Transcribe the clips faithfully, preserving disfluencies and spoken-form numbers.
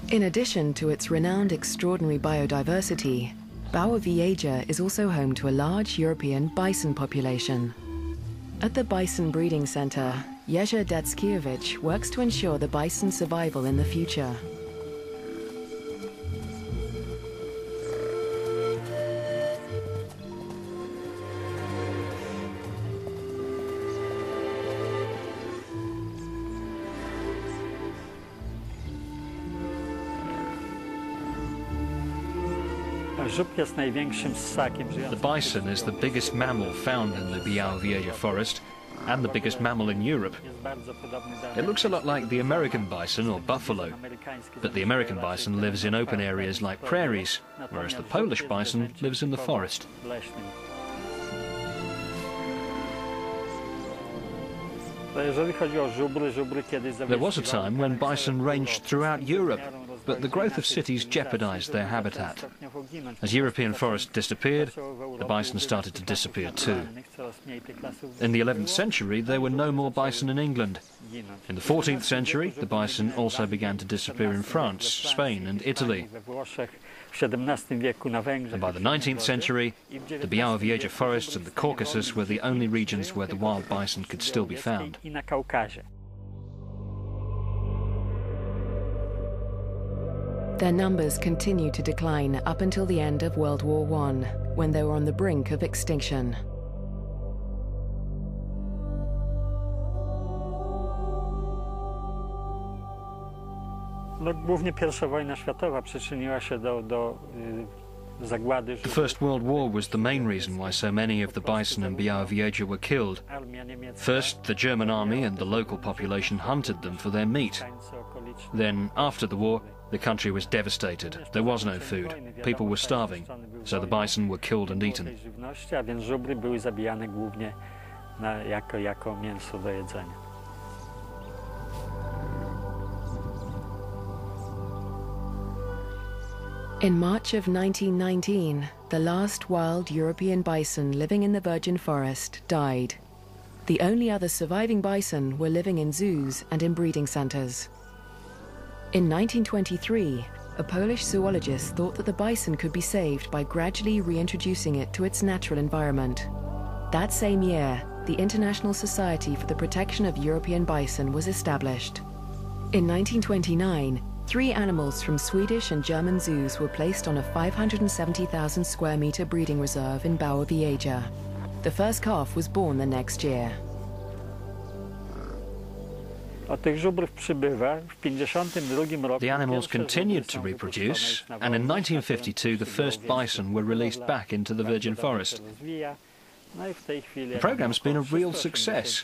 In addition to its renowned extraordinary biodiversity, Bialowieza is also home to a large European bison population. At the Bison Breeding Center, Jerzy Dackiewicz works to ensure the bison's survival in the future. The bison is the biggest mammal found in the Bialowieza forest and the biggest mammal in Europe. It looks a lot like the American bison or buffalo, but the American bison lives in open areas like prairies, whereas the Polish bison lives in the forest. There was a time when bison ranged throughout Europe, but the growth of cities jeopardized their habitat. As European forests disappeared, the bison started to disappear too. In the eleventh century, there were no more bison in England. In the fourteenth century, the bison also began to disappear in France, Spain and Italy. And by the nineteenth century, the Bialowieza forests and the Caucasus were the only regions where the wild bison could still be found. Their numbers continued to decline up until the end of World War One, when they were on the brink of extinction. The First World War was the main reason why so many of the bison in Bialowieza were killed. First, the German army and the local population hunted them for their meat. Then, after the war, the country was devastated. There was no food. People were starving, so the bison were killed and eaten. In March of nineteen nineteen, the last wild European bison living in the virgin forest died. The only other surviving bison were living in zoos and in breeding centers. In nineteen twenty-three, a Polish zoologist thought that the bison could be saved by gradually reintroducing it to its natural environment. That same year, the International Society for the Protection of European Bison was established. In nineteen twenty-nine, three animals from Swedish and German zoos were placed on a five hundred seventy thousand square meter breeding reserve in Bialowieza. The first calf was born the next year. The animals continued to reproduce, and in nineteen fifty-two the first bison were released back into the virgin forest. The programme's been a real success.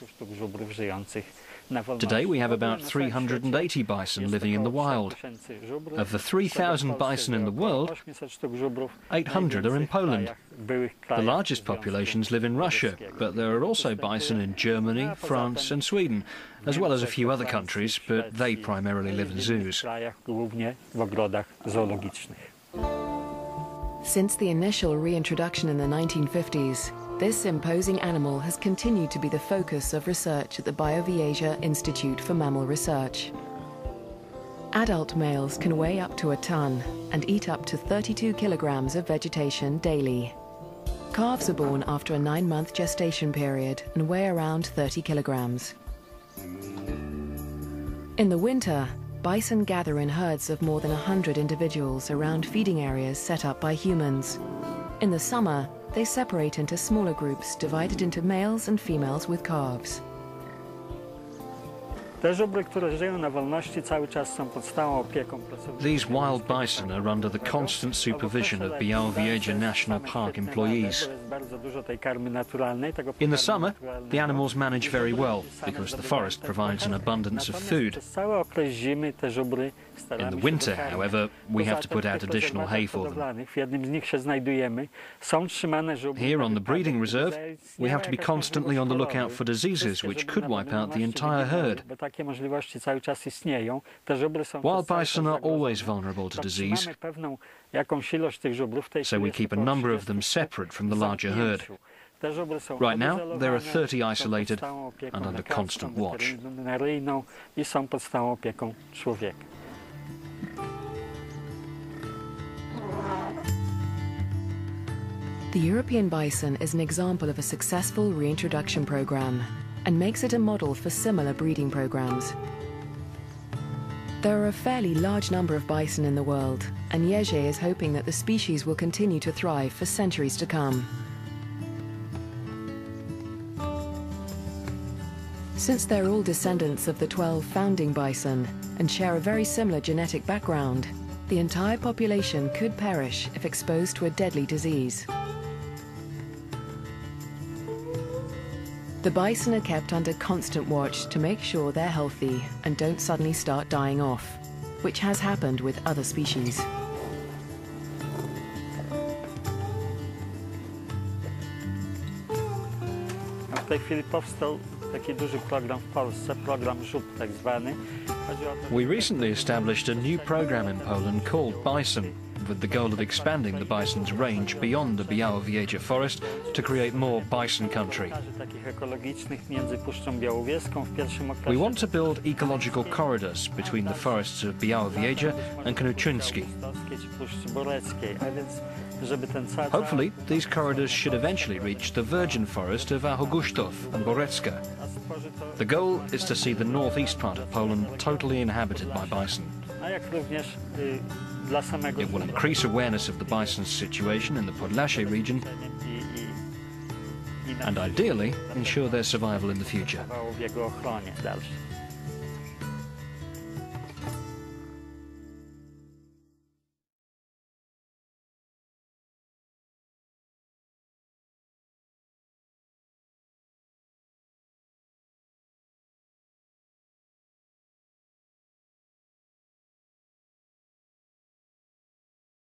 Today we have about three hundred eighty bison living in the wild. Of the three thousand bison in the world, eight hundred are in Poland. The largest populations live in Russia, but there are also bison in Germany, France and Sweden, as well as a few other countries, but they primarily live in zoos. Since the initial reintroduction in the nineteen fifties, this imposing animal has continued to be the focus of research at the Bialowieza Institute for Mammal Research. Adult males can weigh up to a ton and eat up to thirty-two kilograms of vegetation daily. Calves are born after a nine-month gestation period and weigh around thirty kilograms. In the winter, bison gather in herds of more than one hundred individuals around feeding areas set up by humans. In the summer, they separate into smaller groups divided into males and females with calves. These wild bison are under the constant supervision of Bialowieza National Park employees. In the summer, the animals manage very well because the forest provides an abundance of food. In the winter, however, we have to put out additional hay for them. Here on the breeding reserve, we have to be constantly on the lookout for diseases which could wipe out the entire herd. Wild bison are always vulnerable to disease, so we keep a number of them separate from the larger herd. Right now, there are thirty isolated and under constant watch. The European bison is an example of a successful reintroduction program and makes it a model for similar breeding programs. There are a fairly large number of bison in the world, and Jerzy is hoping that the species will continue to thrive for centuries to come. Since they're all descendants of the twelve founding bison and share a very similar genetic background, the entire population could perish if exposed to a deadly disease. The bison are kept under constant watch to make sure they're healthy and don't suddenly start dying off, which has happened with other species. W tej chwili powstał taki duży program w Polsce, program żub tak zwany. We recently established a new program in Poland called Bison, with the goal of expanding the bison's range beyond the Bialowieza forest to create more bison country. We want to build ecological corridors between the forests of Bialowieza and Knuczynski. Hopefully, these corridors should eventually reach the virgin forest of Augustów and Borecka. The goal is to see the northeast part of Poland totally inhabited by bison. It will increase awareness of the bison's situation in the Podlasie region and ideally ensure their survival in the future.